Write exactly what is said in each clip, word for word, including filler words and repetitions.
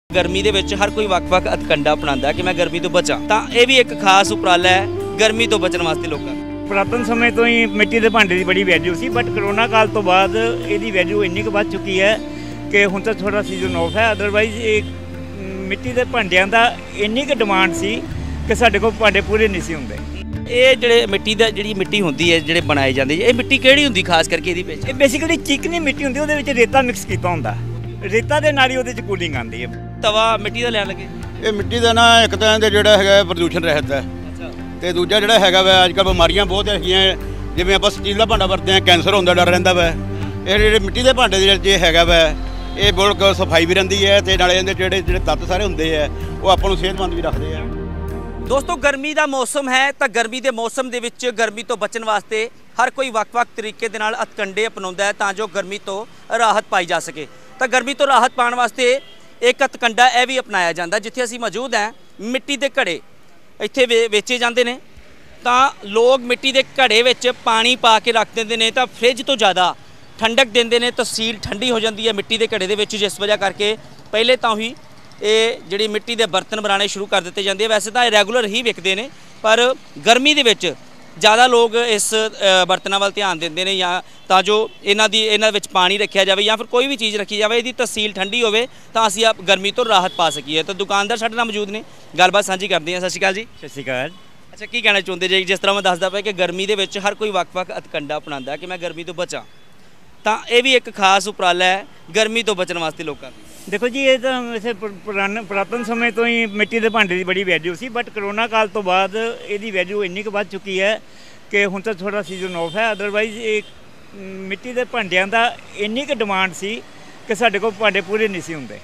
गर्मी ਦੇ ਵਿੱਚ ਹਰ ਕੋਈ ਵੱਖ-ਵੱਖ ਅਤਕੰਡਾ ਅਪਣਾਉਂਦਾ ਕਿ ਮੈਂ ਗਰਮੀ ਤੋਂ ਬਚਾਂ ਤਾਂ ਇਹ ਵੀ ਇੱਕ ਖਾਸ ਉਪਰਾਲਾ ਹੈ ਗਰਮੀ ਤੋਂ ਬਚਣ ਵਾਸਤੇ ਲੋਕਾਂ ਨੂੰ। ਪੁਰਾਤਨ ਸਮੇਂ ਤੋਂ ਹੀ ਮਿੱਟੀ ਦੇ ਭਾਂਡੇ ਦੀ ਬੜੀ ਵੈਲਿਊ ਸੀ, ਬਟ ਕਰੋਨਾ ਕਾਲ ਤੋਂ ਬਾਅਦ ਇਹਦੀ ਵੈਲਿਊ ਇੰਨੀ ਕੁ ਵੱਧ ਚੁੱਕੀ ਹੈ ਕਿ ਹੁਣ ਤਾਂ ਥੋੜਾ ਸੀਜ਼ਨ ਆਫ ਹੈ। ਅਦਰਵਾਈਜ਼ ਇਹ ਮਿੱਟੀ ਦੇ ਭਾਂਡਿਆਂ ਦਾ ਇੰਨੀ ਕੁ ਡਿਮਾਂਡ ਸੀ ਕਿ ਸਾਡੇ ਕੋਲ ਭਾਂਡੇ ਪੂਰੇ ਨਹੀਂ ਸੀ ਹੁੰਦੇ। ਇਹ ਜਿਹੜੇ ਮਿੱਟੀ ਦਾ ਜਿਹੜੀ ਮਿੱਟੀ ਹੁੰਦੀ ਹੈ ਜਿਹੜੇ ਬਣਾਏ ਜਾਂਦੇ ਇਹ ਮਿੱਟੀ ਕਿਹੜੀ ਹੁੰਦੀ ਖਾਸ ਕਰਕੇ ਇਹਦੀ ਵਿੱਚ? ਇਹ ਬੇਸਿਕਲੀ ਚਿਕਨੀ ਮਿੱਟੀ ਹੁੰਦੀ, ਉਹਦੇ ਵਿੱਚ ਰੇਤਾ ਮਿਕਸ ਕੀਤਾ ਹੁੰਦਾ। ਰੇਤਾ ਦੇ ਨਾਲ ਹੀ ਉਹਦੇ 'ਚ ਕੂਲਿੰਗ ਆਉਂਦੀ ਹੈ। ਤਵਾ ਮਿੱਟੀ ਦਾ ਲੈਣ ਲੱਗੇ ਇਹ ਮਿੱਟੀ ਦਾ ਨਾ ਇੱਕ ਤਾਂ ਇਹਦੇ ਜਿਹੜਾ ਹੈਗਾ ਪ੍ਰਦੂਸ਼ਣ ਰਹਿਤ ਹੈ ਤੇ ਦੂਜਾ ਜਿਹੜਾ ਹੈਗਾ ਵਾ ਅੱਜ ਕੱਲ੍ਹ ਬਿਮਾਰੀਆਂ ਬਹੁਤ ਹੈਗੀਆਂ, ਜਿਵੇਂ ਆਪਾਂ ਸਟੀਲ ਦਾ ਭਾਂਡਾ ਵਰਤਦੇ ਹਾਂ ਕੈਂਸਰ ਹੋਣ ਦਾ ਡਰ ਰਹਿੰਦਾ ਵਾ। ਇਹ ਜਿਹੜੇ ਮਿੱਟੀ ਦੇ ਭਾਂਡੇ ਦੇ ਵਿੱਚ ਇਹ ਹੈਗਾ ਵਾ ਇਹ ਬਿਲਕੁਲ ਸਫਾਈ ਵੀ ਰਹਿੰਦੀ ਹੈ ਤੇ ਨਾਲੇ ਇਹਦੇ ਜਿਹੜੇ ਜਿਹੜੇ ਤੱਤ ਸਾਰੇ ਹੁੰਦੇ ਆ ਉਹ ਆਪਾਂ ਨੂੰ ਸਿਹਤਮੰਦ ਵੀ ਰੱਖਦੇ ਆ। ਦੋਸਤੋ ਗਰਮੀ ਦਾ ਮੌਸਮ ਹੈ ਤਾਂ ਗਰਮੀ ਦੇ ਮੌਸਮ ਦੇ ਵਿੱਚ ਗਰਮੀ ਤੋਂ ਬਚਣ ਵਾਸਤੇ ਹਰ ਕੋਈ ਵੱਖ-ਵੱਖ ਤਰੀਕੇ ਦੇ ਨਾਲ ਅਤਕੰਡੇ ਅਪਣਾਉਂਦਾ ਹੈ ਤਾਂ ਜੋ ਗਰਮੀ ਤੋਂ ਰਾਹਤ ਪਾਈ ਜਾ ਸਕੇ। ਤਾਂ ਗਰਮੀ ਤੋਂ ਰਾਹਤ ਪਾਉਣ ਵਾਸਤੇ ਇੱਕ ਅਤਕੰਡਾ ਇਹ ਵੀ ਅਪਣਾਇਆ ਜਾਂਦਾ। ਜਿੱਥੇ ਅਸੀਂ ਮੌਜੂਦ ਹਾਂ ਮਿੱਟੀ ਦੇ ਘੜੇ ਇੱਥੇ ਵੇ ਵੇਚੇ ਜਾਂਦੇ ਨੇ ਤਾਂ ਲੋਕ ਮਿੱਟੀ ਦੇ ਘੜੇ ਵਿੱਚ ਪਾਣੀ ਪਾ ਕੇ ਰੱਖ ਦਿੰਦੇ ਨੇ ਤਾਂ ਫ੍ਰਿਜ ਤੋਂ ਜ਼ਿਆਦਾ ਠੰਡਕ ਦਿੰਦੇ ਨੇ, ਤਸੀਲ ਠੰਡੀ ਹੋ ਜਾਂਦੀ ਹੈ ਮਿੱਟੀ ਦੇ ਘੜੇ ਦੇ ਵਿੱਚ, ਜਿਸ ਵਜ੍ਹਾ ਕਰਕੇ ਪਹਿਲੇ ਤਾਂ ਹੀ ਇਹ ਜਿਹੜੀ ਮਿੱਟੀ ਦੇ ਬਰਤਨ ਬਣਾਉਣੇ ਸ਼ੁਰੂ ਕਰ ਦਿੱਤੇ ਜਾਂਦੇ ਆ। ਵੈਸੇ ਤਾਂ ਇਹ ਰੈਗੂਲਰ ਹੀ ਵਿਕਦੇ ਨੇ ਪਰ ਗਰਮੀ ਦੇ ਵਿੱਚ ਜ਼ਿਆਦਾ ਲੋਕ ਇਸ ਬਰਤਨਾਂ ਵੱਲ ਧਿਆਨ ਦਿੰਦੇ ਨੇ ਜਾਂ ਤਾਂ ਜੋ ਇਹਨਾਂ ਦੀ ਇਹਨਾਂ ਵਿੱਚ ਪਾਣੀ ਰੱਖਿਆ ਜਾਵੇ ਜਾਂ ਫਿਰ ਕੋਈ ਵੀ ਚੀਜ਼ ਰੱਖੀ ਜਾਵੇ ਇਹਦੀ ਤਸੀਲ ਠੰਡੀ ਹੋਵੇ ਤਾਂ ਅਸੀਂ ਆਪ ਗਰਮੀ ਤੋਂ ਰਾਹਤ ਪਾ ਸਕੀਏ। ਤਾਂ ਦੁਕਾਨਦਾਰ ਸਾਡੇ ਨਾਲ ਮੌਜੂਦ ਨੇ, ਗੱਲਬਾਤ ਸਾਂਝੀ ਕਰਦੇ ਹਾਂ। ਸਤਿ ਸ਼੍ਰੀ ਅਕਾਲ ਜੀ। ਸਤਿ ਸ਼੍ਰੀ ਅਕਾਲ। ਅੱਛਾ, ਕੀ ਕਹਿਣਾ ਚਾਹੁੰਦੇ ਜੀ? ਜਿਸ ਤਰ੍ਹਾਂ ਮੈਂ ਦੱਸਦਾ ਪਿਆ ਕਿ ਗਰਮੀ ਦੇ ਵਿੱਚ ਹਰ ਕੋਈ ਵੱਖ-ਵੱਖ ਅਤਕੰਡਾ ਅਪਣਾਉਂਦਾ ਕਿ ਮੈਂ ਗਰਮੀ ਤੋਂ ਬਚਾਂ ਤਾਂ ਇਹ ਵੀ ਇੱਕ ਖਾਸ ਉਪਰਾਲਾ ਹੈ ਗਰਮੀ ਤੋਂ ਬਚਣ ਵਾਸਤੇ ਲੋਕਾਂ ਨੂੰ। ਦੇਖੋ ਜੀ, ਇਹ ਤਾਂ ਵੈਸੇ ਪੁਰਾਣੇ ਪੁਰਾਤਨ ਸਮੇਂ ਤੋਂ ਹੀ ਮਿੱਟੀ ਦੇ ਭਾਂਡੇ ਦੀ ਬੜੀ ਵੈਲਿਊ ਸੀ, ਬਟ ਕਰੋਨਾ ਕਾਲ ਤੋਂ ਬਾਅਦ ਇਹਦੀ ਵੈਲਿਊ ਇੰਨੀ ਕੁ ਵੱਧ ਚੁੱਕੀ ਹੈ ਕਿ ਹੁਣ ਤਾਂ ਥੋੜਾ ਸੀਜ਼ਨ ਆਫ ਹੈ। ਅਦਰਵਾਈਜ਼ ਇਹ ਮਿੱਟੀ ਦੇ ਭਾਂਡਿਆਂ ਦਾ ਇੰਨੀ ਕੁ ਡਿਮਾਂਡ ਸੀ ਕਿ ਸਾਡੇ ਕੋਲ ਭਾਂਡੇ ਪੂਰੇ ਨਹੀਂ ਸੀ ਹੁੰਦੇ।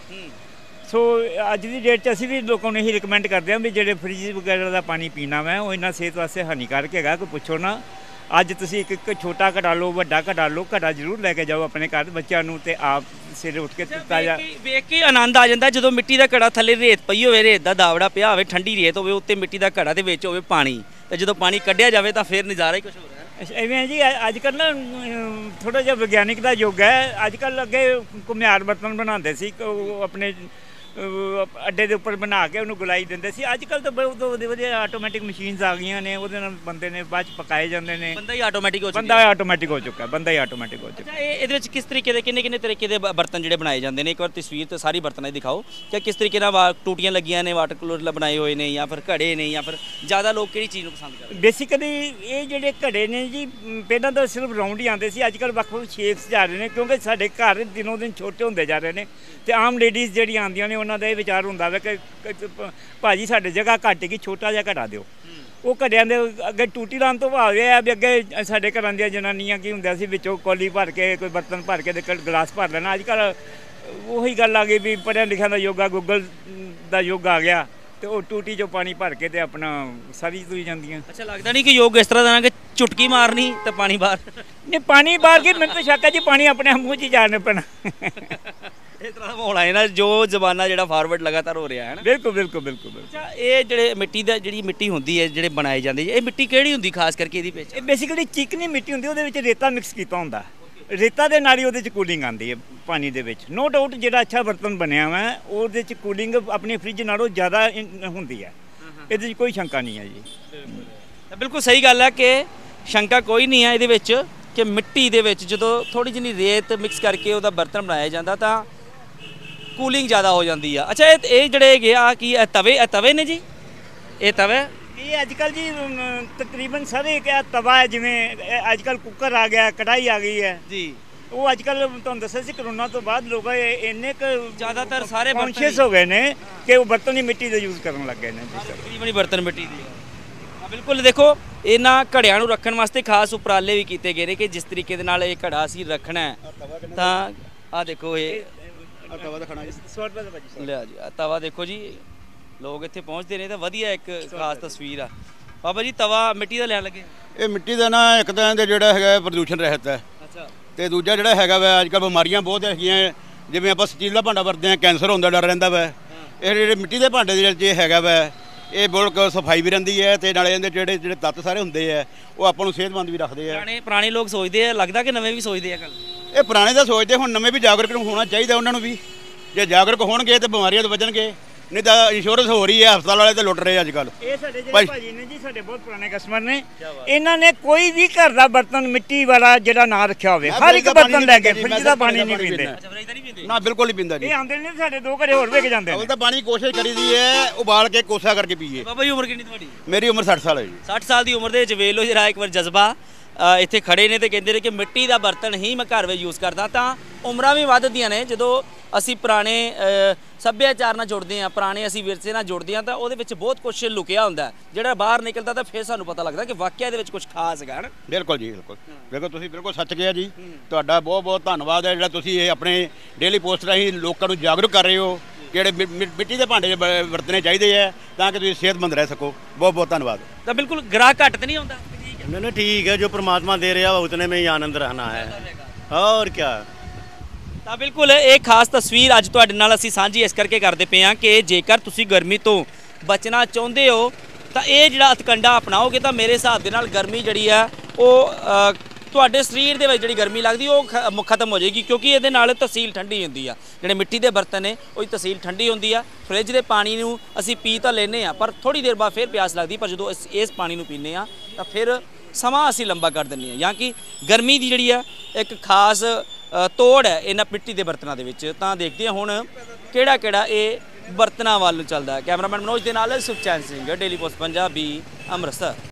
ਸੋ ਅੱਜ ਦੀ ਡੇਟ 'ਚ ਅਸੀਂ ਵੀ ਲੋਕਾਂ ਨੂੰ ਇਹੀ ਰਿਕਮੈਂਡ ਕਰਦੇ ਹਾਂ ਵੀ ਜਿਹੜੇ ਫਰਿੱਜ ਵਗੈਰਾ ਦਾ ਪਾਣੀ ਪੀਣਾ ਵਾ ਉਹ ਇੰਨਾ ਸਿਹਤ ਵਾਸਤੇ ਹਾਨੀਕਾਰਕ ਹੈਗਾ ਕੋਈ ਪੁੱਛੋ ਨਾ। ਅੱਜ ਤੁਸੀਂ ਇੱਕ ਇੱਕ ਛੋਟਾ ਘੜਾ ਲਓ, ਵੱਡਾ ਘੜਾ ਲਓ, ਘੜਾ ਜ਼ਰੂਰ ਲੈ ਕੇ ਜਾਓ ਆਪਣੇ ਘਰ ਬੱਚਿਆਂ ਨੂੰ ਤੇ ਆਪ ਸਵੇਰੇ ਉੱਠ ਕੇ ਤਾਜ਼ਾ ਵੇਖ ਕੇ ਆਨੰਦ ਆ ਜਾਂਦਾ ਜਦੋਂ ਮਿੱਟੀ ਦਾ ਘੜਾ ਥੱਲੇ ਰੇਤ ਪਈ ਹੋਵੇ, ਰੇਤ ਦਾ ਦਾਵੜਾ ਪਿਆ ਹੋਵੇ, ਠੰਡੀ ਰੇਤ ਹੋਵੇ, ਉੱਤੇ ਮਿੱਟੀ ਦਾ ਘੜਾ ਤੇ ਵਿੱਚ ਹੋਵੇ ਪਾਣੀ, ਤੇ ਜਦੋਂ ਪਾਣੀ ਕੱਢਿਆ ਜਾਵੇ ਤਾਂ ਫਿਰ ਨਜ਼ਾਰਾ ਹੀ ਕੁਝ ਹੋਰ ਹੈ। ਐਵੇਂ ਜੀ ਅੱਜ ਕੱਲ੍ਹ ਨਾ ਥੋੜ੍ਹਾ ਜਿਹਾ ਵਿਗਿਆਨਿਕ ਦਾ ਯੁੱਗ ਹੈ। ਅੱਜ ਕੱਲ੍ਹ ਅੱਗੇ ਘੁਮਿਆਰ ਬਰਤਨ ਬਣਾਉਂਦੇ ਸੀ ਆਪਣੇ ਅੱਡੇ ਦੇ ਉੱਪਰ ਬਣਾ ਕੇ ਉਹਨੂੰ ਗੁਲਾਈ ਦਿੰਦੇ ਸੀ। ਅੱਜ ਕੱਲ੍ਹ ਤਾਂ ਬਹੁਤ ਵਧੀਆ ਵਧੀਆ ਆਟੋਮੈਟਿਕ ਮਸ਼ੀਨਸ ਆ ਗਈਆਂ ਨੇ, ਉਹਦੇ ਨਾਲ ਬੰਦੇ ਨੇ ਬਾਅਦ 'ਚ ਪਕਾਏ ਜਾਂਦੇ ਨੇ। ਬੰਦਾ ਹੀ ਆਟੋਮੈਟਿਕ ਹੋ ਚੁੱਕਾ ਬੰਦਾ ਆਟੋਮੈਟਿਕ ਹੋ ਚੁੱਕਾ ਬੰਦਾ ਹੀ ਆਟੋਮੈਟਿਕ ਹੋ ਚੁੱਕਾ। ਇਹ ਇਹਦੇ ਵਿੱਚ ਕਿਸ ਤਰੀਕੇ ਦੇ ਕਿੰਨੇ ਕਿੰਨੇ ਤਰੀਕੇ ਦੇ ਬਰਤਨ ਜਿਹੜੇ ਬਣਾਏ ਜਾਂਦੇ ਨੇ? ਇੱਕ ਵਾਰ ਤਸਵੀਰ ਤੇ ਸਾਰੀ ਬਰਤਨਾਂ ਦੀ ਦਿਖਾਓ ਕਿ ਕਿਸ ਤਰੀਕੇ ਨਾਲ ਟੂਟੀਆਂ ਲੱਗੀਆਂ ਨੇ, ਵਾਟਰ ਕੂਲਰ ਬਣਾਏ ਹੋਏ ਨੇ ਜਾਂ ਫਿਰ ਘੜੇ ਨੇ ਜਾਂ ਫਿਰ ਜ਼ਿਆਦਾ ਲੋਕ ਕਿਹੜੀ ਚੀਜ਼ ਨੂੰ ਪਸੰਦ ਕਰਦੇ? ਬੇਸਿਕਲੀ ਇਹ ਜਿਹੜੇ ਘੜੇ ਨੇ ਜੀ ਪਹਿਲਾਂ ਤਾਂ ਸਿਰਫ ਰਾਊਂਡ ਹੀ ਆਉਂਦੇ ਸੀ, ਅੱਜ ਕੱਲ੍ਹ ਵੱਖ ਵੱਖ ਸ਼ੇਪਸ ਜਾ ਰਹੇ ਨੇ ਕਿਉਂਕਿ ਸਾਡੇ ਘਰ ਦਿਨੋਂ ਦਿਨ ਛੋਟੇ ਹੁੰਦੇ ਜਾ ਰਹੇ ਨੇ ਤੇ ਆਮ ਲੇਡੀਜ਼ ਜਿਹੜੀਆਂ ਆਉਂਦੀਆਂ ਨੇ ਉਹਨਾਂ ਦਾ ਇਹ ਵਿਚਾਰ ਹੁੰਦਾ ਵਾ ਕਿ ਭਾਜੀ ਸਾਡੇ ਜਗ੍ਹਾ ਘੱਟ ਗਈ, ਛੋਟਾ ਜਿਹਾ ਘੜਾ ਦਿਓ। ਉਹ ਘੜਿਆਂ ਦੇ ਅੱਗੇ ਟੂਟੀ ਲਾਉਣ ਤੋਂ ਭਾਵ ਇਹ ਆ ਵੀ ਅੱਗੇ ਸਾਡੇ ਘਰਾਂ ਦੀਆਂ ਜਨਾਨੀਆਂ ਕੀ ਹੁੰਦਾ ਸੀ ਵਿੱਚੋਂ ਕੌਲੀ ਭਰ ਕੇ ਕੋਈ ਬਰਤਨ ਭਰ ਕੇ ਤੇ ਗਲਾਸ ਭਰ ਲੈਣਾ। ਅੱਜ ਕੱਲ੍ਹ ਉਹੀ ਗੱਲ ਆ ਗਈ ਵੀ ਪੜ੍ਹਿਆ ਲਿਖਿਆ ਦਾ ਯੁੱਗ ਆ, ਗੂਗਲ ਦਾ ਯੁੱਗ ਆ ਗਿਆ ਤੇ ਉਹ ਟੂਟੀ 'ਚੋਂ ਪਾਣੀ ਭਰ ਕੇ ਤੇ ਆਪਣਾ ਸਾਰੀ ਤੁਰੀ ਜਾਂਦੀਆਂ। ਅੱਛਾ, ਲੱਗਦਾ ਨਹੀਂ ਕਿ ਯੋਗ ਇਸ ਤਰ੍ਹਾਂ ਦਾ ਕਿ ਚੁਟਕੀ ਮਾਰਨੀ ਤੇ ਪਾਣੀ ਬਾਹਰ? ਨਹੀਂ, ਪਾਣੀ ਬਾਹਰ ਕੇ ਮੈਨੂੰ ਤਾਂ ਸ਼ੱਕ ਹੈ ਜੀ ਪਾਣੀ ਆਪਣੇ ਮੂੰਹ 'ਚ ਹੀ ਜਾਣਾ ਪੈਣਾ। ਇਸ ਤਰ੍ਹਾਂ ਦਾ ਮਾਹੌਲ ਹੈ ਨਾ ਜੋ ਜ਼ਮਾਨਾ ਜਿਹੜਾ ਫਾਰਵਰਡ ਲਗਾਤਾਰ ਹੋ ਰਿਹਾ ਹੈ ਨਾ। ਬਿਲਕੁਲ ਬਿਲਕੁਲ ਬਿਲਕੁਲ। ਅੱਛਾ, ਇਹ ਜਿਹੜੇ ਮਿੱਟੀ ਦਾ ਜਿਹੜੀ ਮਿੱਟੀ ਹੁੰਦੀ ਹੈ ਜਿਹੜੇ ਬਣਾਏ ਜਾਂਦੇ ਇਹ ਮਿੱਟੀ ਕਿਹੜੀ ਹੁੰਦੀ ਖਾਸ ਕਰਕੇ ਇਹਦੀ ਵਿੱਚ? ਇਹ ਬੇਸਿਕਲੀ ਚਿਕਨੀ ਮਿੱਟੀ ਹੁੰਦੀ, ਉਹਦੇ ਵਿੱਚ ਰੇਤਾ ਮਿਕਸ ਕੀਤਾ ਹੁੰਦਾ। ਰੇਤਾ ਦੇ ਨਾਲ ਹੀ ਉਹਦੇ 'ਚ ਕੂਲਿੰਗ ਆਉਂਦੀ ਹੈ ਪਾਣੀ ਦੇ ਵਿੱਚ। ਨੋ ਡਾਊਟ ਜਿਹੜਾ ਅੱਛਾ ਬਰਤਨ ਬਣਿਆ ਵਾ ਉਹਦੇ 'ਚ ਕੂਲਿੰਗ ਆਪਣੀ ਫਰਿੱਜ ਨਾਲੋਂ ਜ਼ਿਆਦਾ ਹੁੰਦੀ ਹੈ, ਇਹਦੇ 'ਚ ਕੋਈ ਸ਼ੰਕਾ ਨਹੀਂ ਹੈ ਜੀ। ਬਿਲਕੁਲ ਸਹੀ ਗੱਲ ਹੈ ਕਿ ਸ਼ੰਕਾ ਕੋਈ ਨਹੀਂ ਹੈ ਇਹਦੇ ਵਿੱਚ ਕਿ ਮਿੱਟੀ ਦੇ ਵਿੱਚ ਜਦੋਂ ਥੋੜ੍ਹੀ ਜਿਹੀ ਰੇਤ ਮਿਕਸ ਕਰਕੇ ਉਹਦਾ ਬਰਤਨ ਬਣਾਇਆ ਜਾਂਦਾ ਤਾਂ ਕੂਲਿੰਗ ਜ਼ਿਆਦਾ ਹੋ ਜਾਂਦੀ ਆ। ਅੱਛਾ, ਇਹ ਇਹ ਜਿਹੜੇ ਹੈਗੇ ਆ ਕੀ ਇਹ ਤਵੇ ਇਹ ਤਵੇ ਨੇ ਜੀ? ਇਹ ਤਵੇ ਇਹ ਅੱਜ ਕੱਲ੍ਹ ਜੀ ਤਕਰੀਬਨ ਸਾਰੇ ਇੱਕ ਤਵਾ ਹੈ, ਜਿਵੇਂ ਅੱਜ ਕੱਲ੍ਹ ਕੁੱਕਰ ਆ ਗਿਆ, ਕੜਾਹੀ ਆ ਗਈ ਹੈ ਜੀ। ਉਹ ਅੱਜ ਕੱਲ੍ਹ ਤੁਹਾਨੂੰ ਦੱਸਿਆ ਸੀ ਕਰੋਨਾ ਤੋਂ ਬਾਅਦ ਲੋਕ ਇੰਨੇ ਕੁ ਜ਼ਿਆਦਾਤਰ ਸਾਰੇ ਕੌਨਸ਼ੀਅਸ ਹੋ ਗਏ ਨੇ ਕਿ ਉਹ ਬਰਤਨ ਹੀ ਮਿੱਟੀ ਦੇ ਯੂਜ਼ ਕਰਨ ਲੱਗ ਗਏ ਨੇ। ਤਕਰੀਬਨ ਬਰਤਨ ਮਿੱਟੀ ਦੀ ਆ। ਬਿਲਕੁਲ, ਦੇਖੋ ਇਹਨਾਂ ਘੜਿਆਂ ਨੂੰ ਰੱਖਣ ਵਾਸਤੇ ਖਾਸ ਉਪਰਾਲੇ ਵੀ ਕੀਤੇ ਗਏ ਨੇ ਕਿ ਜਿਸ ਤਰੀਕੇ ਦੇ ਨਾਲ ਇਹ ਘੜਾ ਅਸੀਂ ਰੱਖਣਾ ਹੈ ਤਾਂ ਆਹ ਦੇਖੋ ਇਹ ਤਵਾ ਦਿਖਾਣਾ ਜੀ, ਲਿਆ ਜੀ ਤਵਾ ਦੇਖੋ ਜੀ। ਲੋਕ ਇੱਥੇ ਪਹੁੰਚਦੇ ਨੇ ਤਾਂ ਵਧੀਆ ਇੱਕ ਖਾਸ ਤਸਵੀਰ ਆ। ਬਾਬਾ ਜੀ ਤਵਾ ਮਿੱਟੀ ਦਾ ਲੈਣ ਲੱਗੇ? ਇਹ ਮਿੱਟੀ ਦਾ ਨਾ ਇੱਕ ਤਾਂ ਇਹਦੇ ਜਿਹੜਾ ਹੈਗਾ ਪ੍ਰਦੂਸ਼ਣ ਰਹਿਤ ਹੈ ਤੇ ਦੂਜਾ ਜਿਹੜਾ ਹੈਗਾ ਵਾ ਅੱਜ ਕੱਲ੍ਹ ਬਿਮਾਰੀਆਂ ਬਹੁਤ ਹੈਗੀਆਂ, ਜਿਵੇਂ ਆਪਾਂ ਸਟੀਲ ਦਾ ਭਾਂਡਾ ਵਰਤਦੇ ਹਾਂ ਕੈਂਸਰ ਹੋਣ ਦਾ ਡਰ ਰਹਿੰਦਾ ਵਾ। ਇਹ ਜਿਹੜੇ ਮਿੱਟੀ ਦੇ ਭਾਂਡੇ ਦੇ ਵਿੱਚ ਇਹ ਹੈਗਾ ਵਾ ਇਹ ਬਿਲਕੁਲ ਸਫਾਈ ਵੀ ਰਹਿੰਦੀ ਹੈ ਤੇ ਨਾਲੇ ਇਹਦੇ ਜਿਹੜੇ ਜਿਹੜੇ ਤੱਤ ਸਾਰੇ ਹੁੰਦੇ ਆ ਉਹ ਆਪਾਂ ਨੂੰ ਸਿਹਤਮੰਦ ਵੀ ਰੱਖਦੇ ਆ। ਪੁਰਾਣੇ ਪੁਰਾਣੇ ਲੋਕ ਸੋਚਦੇ ਆ, ਲੱਗਦਾ ਕਿ ਨਵੇਂ ਵੀ ਸੋਚਦੇ ਆ ਗੱਲ? ਇਹ ਪੁਰਾਣੇ ਤਾਂ ਸੋਚਦੇ, ਹੁਣ ਨਵੇਂ ਵੀ ਜਾਗਰੂਕ ਹੋਣਾ ਚਾਹੀਦਾ ਉਹਨਾਂ ਨੂੰ ਵੀ। ਜੇ ਜਾਗਰੂਕ ਹੋਣਗੇ ਤੇ ਬਿਮਾਰੀਆਂ ਤੋਂ ਬਚਣਗੇ, ਨਹੀਂ ਤਾਂ ਇੰਸ਼ੋਰੈਂਸ ਹੋ ਰਹੀ ਹੈ, ਹਸਪਤਾਲ ਵਾਲੇ ਤੇ ਲੁੱਟ ਰਹੇ ਅੱਜ ਕੱਲ੍ਹ। ਇਹ ਸਾਡੇ ਜਿਹੜੇ ਭਾਜੀ ਨੇ ਜੀ, ਸਾਡੇ ਬਹੁਤ ਪੁਰਾਣੇ ਕਸਟਮਰ ਨੇ, ਇਹਨਾਂ ਨੇ ਕੋਈ ਵੀ ਘਰ ਦਾ ਬਰਤਨ ਮਿੱਟੀ ਵਾਲਾ ਜਿਹੜਾ ਨਾ ਰੱਖਿਆ ਹੋਵੇ, ਹਰ ਇੱਕ ਬਰਤਨ ਲੈ ਕੇ ਫਰਿੱਜ ਦਾ ਪਾਣੀ ਨਹੀਂ ਪੀਂਦੇ। ਨਾ ਬਿਲਕੁਲ ਨਹੀਂ ਪੀਂਦਾ ਜੀ। ਇਹ ਆਉਂਦੇ ਨੇ ਸਾਡੇ ਦੋ ਘਰੇ ਹੋਰ ਵੇਖ ਜਾਂਦੇ ਨੇ। ਉਹ ਤਾਂ ਪਾਣੀ ਕੋਸ਼ਿਸ਼ ਕਰੀਦੀ ਹੈ ਉਬਾਲ ਕੇ ਕੋਸਾ ਕਰਕੇ ਪੀਏ। ਬਾਬਾ ਜੀ ਉਮਰ ਕਿੰਨੀ ਤੁਹਾਡੀ? ਮੇਰੀ ਉਮਰ ਸੱਠ ਸਾਲ ਹੈ ਜੀ। ਸੱਠ ਸਾਲ ਦੀ ਉਮਰ ਦੇ ਵਿੱਚ ਵੇਖ ਲਓ ਜਰਾ ਇੱਕ ਵਾਰ ਜਜ਼ਬਾ। ਅ, ਇੱਥੇ ਖੜੇ ਨੇ ਤੇ ਕਹਿੰਦੇ ਨੇ ਕਿ ਮਿੱਟੀ ਦਾ ਬਰਤਨ ਹੀ ਮੈਂ ਘਰ ਵਿੱਚ ਯੂਜ਼ ਕਰਦਾ। ਤਾਂ ਉਮਰਾਂ ਵੀ ਵੱਧਦੀਆਂ ਨੇ ਜਦੋਂ ਅਸੀਂ ਪੁਰਾਣੇ ਅ, ਸੱਭਿਆਚਾਰ ਨਾਲ ਜੁੜਦੇ ਹਾਂ, ਪੁਰਾਣੇ ਅਸੀਂ ਵਿਰਸੇ ਨਾਲ ਜੁੜਦੇ ਹਾਂ, ਤਾਂ ਉਹਦੇ ਵਿੱਚ ਬਹੁਤ ਕੁਝ ਲੁਕਿਆ ਹੁੰਦਾ ਜਿਹੜਾ ਬਾਹਰ ਨਿਕਲਦਾ ਤਾਂ ਫਿਰ ਸਾਨੂੰ ਪਤਾ ਲੱਗਦਾ ਕਿ ਵਾਕਿਆ ਦੇ ਵਿੱਚ ਕੁਝ ਖਾਸ ਹੈਗਾ ਨਾ। ਬਿਲਕੁਲ ਜੀ ਬਿਲਕੁਲ। ਦੇਖੋ ਤੁਸੀਂ ਬਿਲਕੁਲ ਸੱਚ ਕਿਹਾ ਜੀ। ਤੁਹਾਡਾ ਬਹੁਤ ਬਹੁਤ ਧੰਨਵਾਦ ਹੈ ਜਿਹੜਾ ਤੁਸੀਂ ਇਹ ਆਪਣੇ ਡੇਲੀ ਪੋਸਟ ਰਾਹੀਂ ਲੋਕਾਂ ਨੂੰ ਜਾਗਰੂਕ ਕਰ ਰਹੇ ਹੋ ਜਿਹੜੇ ਮਿੱਟੀ ਦੇ ਭਾਂਡੇ ਵਰਤਣੇ ਚਾਹੀਦੇ ਹੈ ਤਾਂ ਕਿ ਤੁਸੀਂ ਸਿਹਤਮੰਦ ਰਹਿ ਸਕੋ। ਬਹੁਤ ਬਹੁਤ ਧੰਨਵਾਦ। ਤਾਂ ਬਿਲਕੁਲ ਗ੍ਰਾਹਕ ਘੱਟ ਤਾਂ ਨਹੀਂ ਹੁੰਦਾ? नहीं नहीं ठीक है, जो परमात्मा दे रहा है उतने में ही आनंद रहना है और क्या। ਤਾਂ ਬਿਲਕੁਲ ਇਹ ਖਾਸ ਤਸਵੀਰ ਅੱਜ ਤੁਹਾਡੇ ਨਾਲ ਅਸੀਂ ਸਾਂਝੀ ਇਸ ਕਰਕੇ ਕਰਦੇ ਪਏ ਹਾਂ ਕਿ ਜੇਕਰ ਤੁਸੀਂ ਗਰਮੀ ਤੋਂ ਬਚਣਾ ਚਾਹੁੰਦੇ ਹੋ ਤਾਂ ਇਹ ਜਿਹੜਾ ਅਤਕੰਡਾ ਅਪਣਾਓਗੇ ਤਾਂ ਮੇਰੇ ਹਿਸਾਬ ਦੇ ਨਾਲ ਗਰਮੀ ਜਿਹੜੀ ਆ ਉਹ ਅ, ਤੁਹਾਡੇ ਸਰੀਰ ਦੇ ਵਿੱਚ ਜਿਹੜੀ ਗਰਮੀ ਲੱਗਦੀ ਉਹ ਖ ਖਤਮ ਹੋ ਜਾਏਗੀ, ਕਿਉਂਕਿ ਇਹਦੇ ਨਾਲ ਤਸੀਲ ਠੰਡੀ ਹੁੰਦੀ ਆ। ਜਿਹੜੇ ਮਿੱਟੀ ਦੇ ਬਰਤਨ ਨੇ ਉਹਦੀ ਤਸੀਲ ਠੰਡੀ ਹੁੰਦੀ ਆ। ਫਰਿੱਜ ਦੇ ਪਾਣੀ ਨੂੰ ਅਸੀਂ ਪੀ ਤਾਂ ਲੈਂਦੇ ਆ ਪਰ ਥੋੜ੍ਹੀ ਦੇਰ ਬਾਅਦ ਫਿਰ ਪਿਆਸ ਲੱਗਦੀ, ਪਰ ਜਦੋਂ ਇਸ ਇਸ ਪਾਣੀ ਨੂੰ ਪੀਂਦੇ ਆ ਤਾਂ ਫਿਰ ਸਮਾਂ ਅਸੀਂ ਲੰਬਾ ਕਰ ਦਿੰਦੇ ਹਾਂ। ਜਾਂ ਕਿ ਗਰਮੀ ਦੀ ਜਿਹੜੀ ਆ ਇੱਕ ਖਾਸ ਤੋੜ ਹੈ ਇਹਨਾਂ ਮਿੱਟੀ ਦੇ ਬਰਤਨਾਂ ਦੇ ਵਿੱਚ। ਤਾਂ ਦੇਖਦੇ ਹਾਂ ਹੁਣ ਕਿਹੜਾ ਕਿਹੜਾ ਇਹ ਬਰਤਨਾਂ ਵੱਲ ਨੂੰ ਚੱਲਦਾ ਹੈ। ਕੈਮਰਾਮੈਨ ਮਨੋਜ ਦੇ ਨਾਲ ਸੁਖਚੈਨ ਸਿੰਘ, ਡੇਲੀ ਪੋਸਟ ਪੰਜਾਬੀ, ਅੰਮ੍ਰਿਤਸਰ।